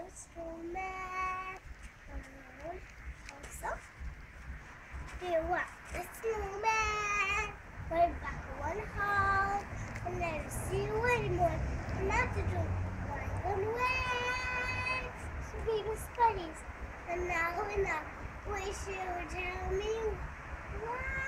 snowman. Also, there was a snowman. Went back to one house and never see you anymore. And now to do one way. So we were buddies. And now wish you would tell me why.